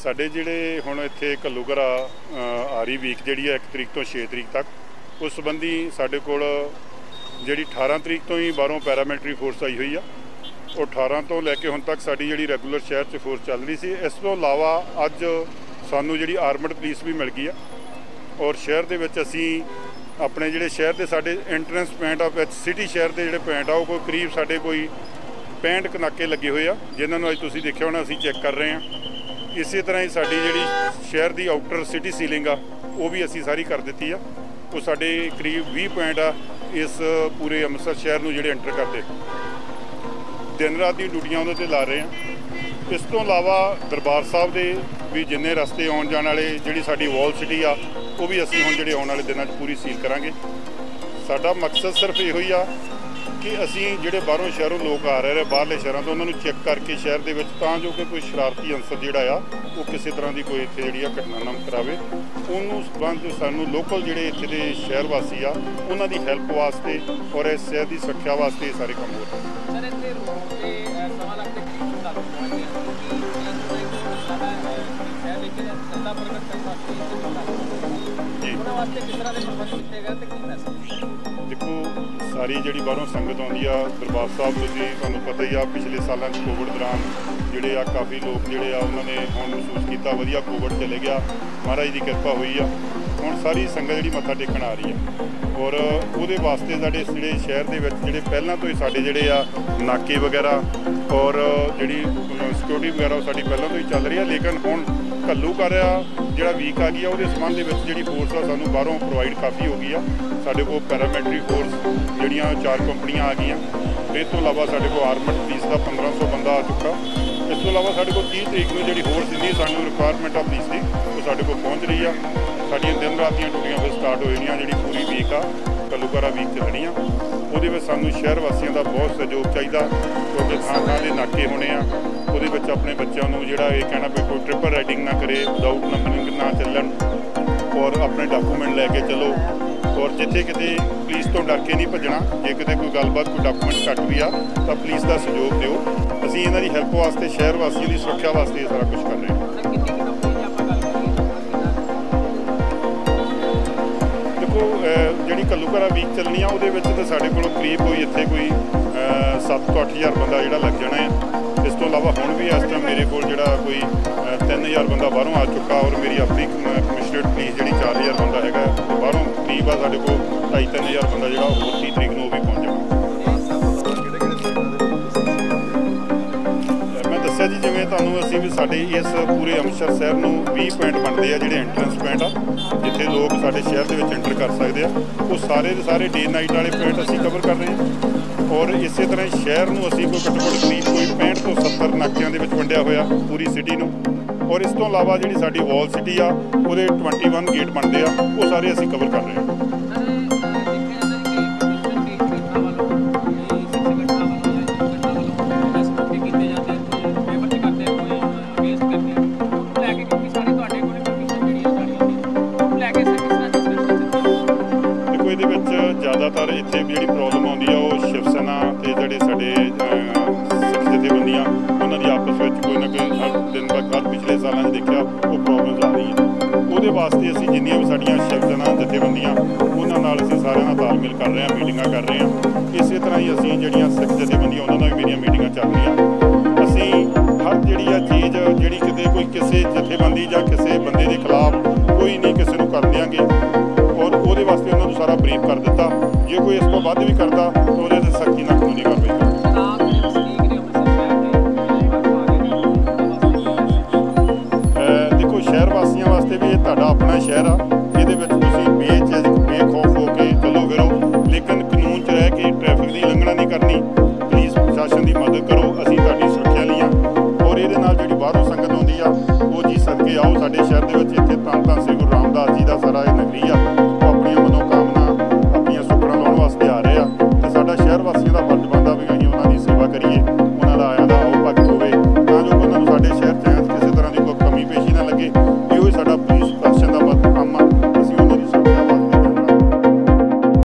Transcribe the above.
ਸਾਡੇ ਜਿਹੜੇ ਹੁਣ ਇੱਥੇ ਘੱਲੂਘਰਾ ਆਰੀ ਵੀਕ ਜਿਹੜੀ ਹੈ 1 ਤਰੀਕ ਤੋਂ 6 ਤਰੀਕ ਤੱਕ ਉਸ ਸੰਬੰਧੀ ਸਾਡੇ ਕੋਲ ਜਿਹੜੀ 18 ਤਰੀਕ ਤੋਂ ਹੀ ਬਾਹਰੋਂ ਪੈਰਾਮਿਲਟਰੀ ਫੋਰਸ ਆਈ ਹੋਈ ਆ। ਉਹ 18 ਤੋਂ ਲੈ ਕੇ ਹੁਣ ਤੱਕ ਸਾਡੀ ਜਿਹੜੀ ਰੈਗੂਲਰ ਸ਼ਹਿਰ 'ਚ ਫੋਰਸ ਚੱਲ ਰਹੀ ਸੀ। ਇਸ ਤੋਂ ਇਲਾਵਾ ਅੱਜ ਸਾਨੂੰ ਜਿਹੜੀ ਆਰਮਡ ਪੁਲਿਸ ਵੀ ਮਿਲ ਗਈ ਆ ਔਰ ਸ਼ਹਿਰ ਦੇ ਵਿੱਚ ਅਸੀਂ ਆਪਣੇ ਜਿਹੜੇ ਸ਼ਹਿਰ ਦੇ ਸਾਡੇ ਐਂਟਰੈਂਸ ਪੁਆਇੰਟ ਆ ਵਿੱਚ ਸਿਟੀ ਸ਼ਹਿਰ ਦੇ ਜਿਹੜੇ ਪੁਆਇੰਟ ਆ ਉਹ ਕੋਈ ਕਰੀਬ ਸਾਡੇ ਕੋਈ 65 ਨਾਕੇ ਲੱਗੇ ਹੋਏ ਆ, ਜਿਨ੍ਹਾਂ ਨੂੰ ਅੱਜ ਤੁਸੀਂ ਦੇਖਿਆ ਹੋਣਾ ਅਸੀਂ ਚੈੱਕ ਕਰ ਰਹੇ ਹਾਂ। ਇਸੇ ਤਰ੍ਹਾਂ ਹੀ ਸਾਡੀ ਜਿਹੜੀ ਸ਼ਹਿਰ ਦੀ ਆਊਟਰ ਸਿਟੀ ਸੀਲਿੰਗ ਆ ਉਹ ਵੀ ਅਸੀਂ ਸਾਰੀ ਕਰ ਦਿੱਤੀ ਆ। ਉਹ ਸਾਡੇ ਕਰੀਬ 20 ਪੁਆਇੰਟ ਆ ਇਸ ਪੂਰੇ ਅੰਮ੍ਰਿਤਸਰ ਸ਼ਹਿਰ ਨੂੰ ਜਿਹੜੇ ਐਂਟਰ ਕਰਦੇ, ਦਿਨ ਰਾਤ ਦੀਆਂ ਡਿਊਟੀਆਂ ਉਹਨਾਂ 'ਤੇ ਲਾ ਰਹੇ ਹਾਂ। ਇਸ ਤੋਂ ਇਲਾਵਾ ਦਰਬਾਰ ਸਾਹਿਬ ਦੇ ਵੀ ਜਿੰਨੇ ਰਸਤੇ ਆਉਣ ਜਾਣ ਵਾਲੇ ਜਿਹੜੀ ਸਾਡੀ ਵਾਲ ਸਿਟੀ ਆ ਉਹ ਵੀ ਅਸੀਂ ਹੁਣ ਜਿਹੜੇ ਆਉਣ ਵਾਲੇ ਦਿਨਾਂ 'ਚ ਪੂਰੀ ਸੀਲ ਕਰਾਂਗੇ। ਸਾਡਾ ਮਕਸਦ ਸਿਰਫ ਇਹੋ ਹੀ ਆ ਕਿ ਅਸੀਂ ਜਿਹੜੇ ਬਾਹਰੋਂ ਸ਼ਹਿਰੋਂ ਲੋਕ ਆ ਰਹੇ ਨੇ ਬਾਹਰਲੇ ਸ਼ਹਿਰਾਂ ਤੋਂ ਉਹਨਾਂ ਨੂੰ ਚੈੱਕ ਕਰਕੇ ਸ਼ਹਿਰ ਦੇ ਵਿੱਚ ਤਾਂ ਜੋ ਕਿ ਕੋਈ ਸ਼ਰਾਰਤੀ ਅੰਸਰ ਜਿਹੜਾ ਆ ਉਹ ਕਿਸੇ ਤਰ੍ਹਾਂ ਦੀ ਕੋਈ ਇੱਥੇ ਜਿਹੜੀ ਆ ਘਟਨਾ ਨਾ ਕਰਾਵੇ। ਉਹਨੂੰ ਸਬੰਧ ਸਾਨੂੰ ਲੋਕਲ ਜਿਹੜੇ ਇੱਥੇ ਦੇ ਸ਼ਹਿਰ ਵਾਸੀ ਆ ਉਹਨਾਂ ਦੀ ਹੈਲਪ ਵਾਸਤੇ ਔਰ ਇਸ ਸ਼ਹਿਰ ਦੀ ਸੁਰੱਖਿਆ ਵਾਸਤੇ ਇਹ ਸਾਰੇ ਕੰਮ ਹੋ ਰਹੇ ਸਰ। ਇੱਥੇ ਰੋਡ ਤੇ ਸਵਾਲ ਆਪਣੇ ਕੀ ਲੱਗ ਪਹੁੰਚੇ ਸ਼ਹਿਰ ਲੈ ਕੇ ਸੱਤਾ ਪ੍ਰਗਟ ਕਰਨ ਵਾਸਤੇ ਜੀ ਉਹਨਾਂ ਵਾਸਤੇ ਕਿਸ ਤਰ੍ਹਾਂ ਦੇ ਪ੍ਰਬੰਧ ਕੀਤੇ ਗਏ ਤੇ ਕੀ ਮੈਸੇਜ? ਦੇਖੋ ਸਾਰੀ ਜਿਹੜੀ ਬਾਹਰੋਂ ਸੰਗਤ ਆਉਂਦੀ ਆ ਦਰਬਾਰ ਸਾਹਿਬ ਤੁਸੀਂ ਤੁਹਾਨੂੰ ਪਤਾ ਹੀ ਆ ਪਿਛਲੇ ਸਾਲਾਂ 'ਚ ਕੋਵਿਡ ਦੌਰਾਨ ਜਿਹੜੇ ਆ ਕਾਫੀ ਲੋਕ ਜਿਹੜੇ ਆ ਉਹਨਾਂ ਨੇ ਹੁਣ ਮਹਿਸੂਸ ਕੀਤਾ ਵਧੀਆ ਕੋਵਿਡ ਚਲੇ ਗਿਆ, ਮਹਾਰਾਜ ਦੀ ਕਿਰਪਾ ਹੋਈ ਆ। ਹੁਣ ਸਾਰੀ ਸੰਗਤ ਜਿਹੜੀ ਮੱਥਾ ਟੇਕਣ ਆ ਰਹੀ ਆ ਔਰ ਉਹਦੇ ਵਾਸਤੇ ਸਾਡੇ ਜਿਹੜੇ ਸ਼ਹਿਰ ਦੇ ਵਿੱਚ ਜਿਹੜੇ ਪਹਿਲਾਂ ਤੋਂ ਹੀ ਸਾਡੇ ਜਿਹੜੇ ਆ ਨਾਕੇ ਵਗੈਰਾ ਔਰ ਜਿਹੜੀ ਸਿਕਿਉਰਿਟੀ ਵਗੈਰਾ ਉਹ ਸਾਡੀ ਪਹਿਲਾਂ ਤੋਂ ਹੀ ਚੱਲ ਰਹੀ ਆ। ਲੇਕਿਨ ਹੁਣ ਘੱਲੂਘਰਾ ਜਿਹੜਾ ਵੀਕ ਆ ਗਈ ਆ ਉਹਦੇ ਸੰਬੰਧ ਦੇ ਵਿੱਚ ਜਿਹੜੀ ਫੋਰਸ ਆ ਸਾਨੂੰ ਬਾਹਰੋਂ ਪ੍ਰੋਵਾਈਡ ਕਾਫੀ ਹੋ ਗਈ ਆ। ਸਾਡੇ ਕੋਲ ਪੈਰਾਮਿਲਟਰੀ ਫੋਰਸ ਜਿਹੜੀਆਂ 4 ਕੰਪਨੀਆਂ ਆ ਗਈਆਂ। ਇਸ ਤੋਂ ਇਲਾਵਾ ਸਾਡੇ ਕੋਲ ਆਰਮਡ ਪੁਲਿਸ ਦਾ 1500 ਬੰਦਾ ਆ ਚੁੱਕਾ। ਇਸ ਤੋਂ ਇਲਾਵਾ ਸਾਡੇ ਕੋਲ 30 ਤਰੀਕ ਨੂੰ ਜਿਹੜੀ ਹੋਰ ਜਿੰਨੀ ਸਾਨੂੰ ਰਿਕੁਆਇਰਮੈਂਟ ਆ ਪੁਲਿਸ ਦੀ ਉਹ ਸਾਡੇ ਕੋਲ ਪਹੁੰਚ ਰਹੀ ਆ। ਸਾਡੀਆਂ ਦਿਨ ਰਾਤ ਦੀਆਂ ਡਿਊਟੀਆਂ ਫਿਰ ਸਟਾਰਟ ਹੋ ਜਾਣੀਆਂ। ਜਿਹੜੀ ਪੂਰੀ ਵੀਕ ਆ ਘੱਲੂਘਰਾ ਵੀਕ ਚੱਲਣੀ ਆ ਉਹਦੇ ਵਿੱਚ ਸਾਨੂੰ ਸ਼ਹਿਰ ਵਾਸੀਆਂ ਦਾ ਬਹੁਤ ਸਹਿਯੋਗ ਚਾਹੀਦਾ ਕਿਉਂਕਿ ਥਾਂ ਥਾਂ ਦੇ ਨਾਕੇ ਹੋਣੇ ਆ। ਉਹਦੇ ਵਿੱਚ ਆਪਣੇ ਬੱਚਿਆਂ ਨੂੰ ਜਿਹੜਾ ਇਹ ਕਹਿਣਾ ਵੀ ਕੋਈ ਟ੍ਰਿਪਲ ਰਾਈਡਿੰਗ ਨਾ ਕਰੇ, ਵਿਦਾਊਟ ਨੰਬਰਿੰਗ ਨਾ ਚੱਲਣ ਔਰ ਆਪਣੇ ਡਾਕੂਮੈਂਟ ਲੈ ਕੇ ਚੱਲੋ ਔਰ ਜਿੱਥੇ ਕਿਤੇ ਪੁਲਿਸ ਤੋਂ ਡਰ ਕੇ ਨਹੀਂ ਭੱਜਣਾ। ਜੇ ਕਿਤੇ ਕੋਈ ਗੱਲਬਾਤ ਕੋਈ ਡਾਕੂਮੈਂਟ ਘੱਟ ਵੀ ਆ ਤਾਂ ਪੁਲਿਸ ਦਾ ਸਹਿਯੋਗ ਦਿਓ। ਅਸੀਂ ਇਹਨਾਂ ਦੀ ਹੈਲਪ ਵਾਸਤੇ ਸ਼ਹਿਰ ਵਾਸੀਆਂ ਦੀ ਸੁਰੱਖਿਆ ਵਾਸਤੇ ਇਹ ਸਾਰਾ ਕੁਝ ਕਰ ਰਹੇ ਹਾਂ। ਦੇਖੋ ਜਿਹੜੀ ਘੱਲੂਘਰਾ ਵੀਕ ਚੱਲਣੀ ਆ ਉਹਦੇ ਵਿੱਚ ਤਾਂ ਸਾਡੇ ਕੋਲ ਕਰੀਬ ਕੋਈ ਇੱਥੇ ਕੋਈ 7 ਤੋਂ 8000 ਬੰਦਾ ਜਿਹੜਾ ਲੱਗ ਜਾਣਾ ਹੈ। ਇਸ ਤੋਂ ਇਲਾਵਾ ਹੁਣ ਵੀ ਇਸ ਟਾਈਮ ਮੇਰੇ ਕੋਲ ਜਿਹੜਾ ਕੋਈ 3000 ਬੰਦਾ ਬਾਹਰੋਂ ਆ ਚੁੱਕਾ ਔਰ ਮੇਰੀ ਆਪਣੀ ਕਮਿਸ਼ਨਰੇਟ ਪੁਲਿਸ ਜਿਹੜੀ 4000 ਬੰਦਾ ਹੈਗਾ ਤੇ ਬਾਹਰੋਂ ਕਰੀਬ ਆ ਸਾਡੇ ਕੋਲ 2-3000 ਬੰਦਾ ਜਿਹੜਾ ਹੋਰ 30 ਤਰੀਕ ਨੂੰ ਉਹ ਵੀ ਪਹੁੰਚ ਜਾਣਾ। ਮੈਂ ਦੱਸਿਆ ਜੀ ਜਿਵੇਂ ਤੁਹਾਨੂੰ ਅਸੀਂ ਵੀ ਸਾਡੇ ਇਸ ਪੂਰੇ ਅੰਮ੍ਰਿਤਸਰ ਸ਼ਹਿਰ ਨੂੰ 20 ਪੁਆਇੰਟ ਬਣਦੇ ਆ ਜਿਹੜੇ ਐਂਟਰੈਂਸ ਪੁਆਇੰਟ ਆ ਜਿੱਥੇ ਲੋਕ ਸਾਡੇ ਸ਼ਹਿਰ ਦੇ ਵਿੱਚ ਐਂਟਰ ਕਰ ਸਕਦੇ ਆ। ਉਹ ਸਾਰੇ ਦੇ ਸਾਰੇ ਡੇ ਨਾਈਟ ਵਾਲੇ ਪੁਆਇੰਟ ਅਸੀਂ ਕਵਰ ਕਰ ਰਹੇ ਹਾਂ ਔਰ ਇਸੇ ਤਰ੍ਹਾਂ ਸ਼ਹਿਰ ਨੂੰ ਅਸੀਂ ਕੋਈ ਘੱਟੋ ਘੱਟ ਕਰੀਬ ਕੋਈ 65 ਤੋਂ 70 ਨਾਕਿਆਂ ਦੇ ਵਿੱਚ ਵੰਡਿਆ ਹੋਇਆ ਪੂਰੀ ਸਿਟੀ ਨੂੰ। ਔਰ ਇਸ ਤੋਂ ਇਲਾਵਾ ਜਿਹੜੀ ਸਾਡੀ ਵਾਲ ਸਿਟੀ ਆ ਉਹਦੇ 21 ਗੇਟ ਬਣਦੇ ਆ ਉਹ ਸਾਰੇ ਅਸੀਂ ਕਵਰ ਕਰ ਰਹੇ ਹਾਂ। ਦੇਖੋ ਇਹਦੇ ਵਿੱਚ ਜ਼ਿਆਦਾਤਰ ਇੱਥੇ ਜਿਹੜੀ ਪ੍ਰੋਬਲਮ ਆਉਂਦੀ ਆ ਉਹ ਸ਼ਿਵ ਸੈਨਾ ਤੇ ਜਿਹੜੇ ਸਾਡੇ ਸਿੱਖ ਜਥੇਬੰਦੀਆਂ ਉਹਨਾਂ ਦੀ ਆਪਸ ਵਿੱਚ ਕੋਈ ਨਾ ਕੋਈ ਹਰ ਦਿਨ ਬਾਅਦ ਹਰ ਪਿਛਲੇ ਸਾਲਾਂ 'ਚ ਦੇਖਿਆ ਉਹ ਪ੍ਰੋਬਲਮਸ ਆ ਰਹੀਆਂ। ਉਹਦੇ ਵਾਸਤੇ ਅਸੀਂ ਜਿੰਨੀਆਂ ਵੀ ਸਾਡੀਆਂ ਸ਼ਿਵ ਸੈਨਾ ਜਥੇਬੰਦੀਆਂ ਉਹਨਾਂ ਨਾਲ ਅਸੀਂ ਸਾਰਿਆਂ ਨਾਲ ਤਾਲਮੇਲ ਕਰ ਰਹੇ ਹਾਂ, ਮੀਟਿੰਗਾਂ ਕਰ ਰਹੇ ਹਾਂ। ਇਸੇ ਤਰ੍ਹਾਂ ਹੀ ਅਸੀਂ ਜਿਹੜੀਆਂ ਸਿੱਖ ਜਥੇਬੰਦੀਆਂ ਉਹਨਾਂ ਨਾਲ ਵੀ ਮੇਰੀਆਂ ਮੀਟਿੰਗਾਂ ਚੱਲ ਰਹੀਆਂ। ਅਸੀਂ ਹਰ ਜਿਹੜੀ ਆ ਚੀਜ਼ ਜਿਹੜੀ ਕਿਤੇ ਕੋਈ ਕਿਸੇ ਜਥੇਬੰਦੀ ਜਾਂ ਕਿਸੇ ਬੰਦੇ ਦੇ ਖਿਲਾਫ ਕੋਈ ਨਹੀਂ ਕਿਸੇ ਨੂੰ ਕਰ ਦਿਆਂਗੇ ਔਰ ਉਹਦੇ ਵਾਸਤੇ ਉਹਨਾਂ ਨੂੰ ਸਾਰਾ ਬਰੀਫ ਕਰ ਦਿੱਤਾ। ਜੇ ਕੋਈ ਇਸ ਤੋਂ ਵੱਧ ਵੀ ਕਰਦਾ ਤਾਂ ਉਹਦੇ 'ਤੇ ਸਖਤੀ ਨਾਲ ਕਾਨੂੰਨੀ ਕਾਰਵਾਈ ਕਰਾਂਗੇ। ਦੇਖੋ ਸ਼ਹਿਰ ਵਾਸੀਆਂ ਵਾਸਤੇ ਵੀ ਇਹ ਤੁਹਾਡਾ ਆਪਣਾ ਸ਼ਹਿਰ ਆ। ਇਹਦੇ ਵਿੱਚ ਤੁਸੀਂ ਬੇਖੌਫ ਹੋ ਕੇ ਚੱਲੋ ਫਿਰੋ, ਲੇਕਿਨ ਕਾਨੂੰਨ 'ਚ ਰਹਿ ਕੇ ਟ੍ਰੈਫਿਕ ਦੀ ਉਲੰਘਣਾ ਨਹੀਂ ਕਰਨੀ। ਪੁਲਿਸ ਪ੍ਰਸ਼ਾਸਨ ਦੀ ਮਦਦ ਕਰੋ, ਅਸੀਂ ਤੁਹਾਡੀ ਸੁਰੱਖਿਆ ਲਈ ਹਾਂ ਔਰ ਇਹਦੇ ਨਾਲ ਜਿਹੜੀ ਬਾਹਰੋਂ ਸੰਗਤ ਆਉਂਦੀ ਆ ਉਹ ਜੀ ਸਦਕੇ ਆਓ ਸਾਡੇ ਸ਼ਹਿਰ ਦੇ